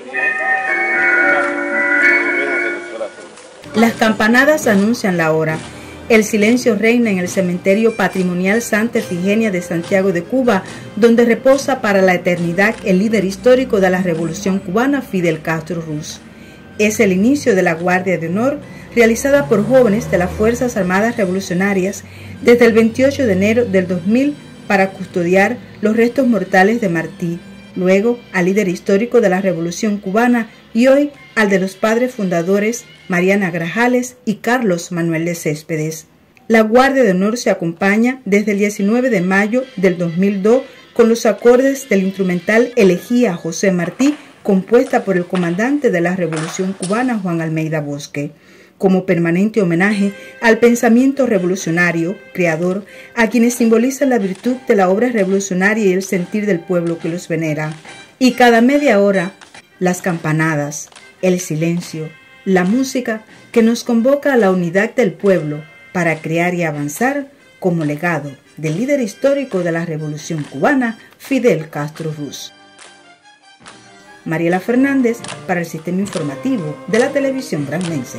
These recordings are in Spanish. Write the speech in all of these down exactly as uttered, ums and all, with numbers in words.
Las campanadas anuncian la hora. El silencio reina en el cementerio patrimonial Santa Efigenia de Santiago de Cuba, donde reposa para la eternidad el líder histórico de la Revolución Cubana, Fidel Castro Ruz. Es el inicio de la Guardia de Honor, realizada por jóvenes de las Fuerzas Armadas Revolucionarias desde el veintiocho de enero del dos mil para custodiar los restos mortales de Martí, luego al líder histórico de la Revolución Cubana y hoy al de los padres fundadores Mariana Grajales y Carlos Manuel de Céspedes. La Guardia de Honor se acompaña desde el diecinueve de mayo del dos mil dos con los acordes del instrumental Elegía a José Martí, compuesta por el comandante de la Revolución Cubana Juan Almeida Bosque, como permanente homenaje al pensamiento revolucionario, creador, a quienes simbolizan la virtud de la obra revolucionaria y el sentir del pueblo que los venera. Y cada media hora, las campanadas, el silencio, la música que nos convoca a la unidad del pueblo para crear y avanzar como legado del líder histórico de la Revolución Cubana, Fidel Castro Ruz. Mariela Fernández para el Sistema Informativo de la Televisión Granmense.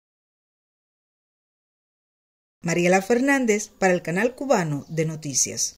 Mariela Fernández para el Canal Cubano de Noticias.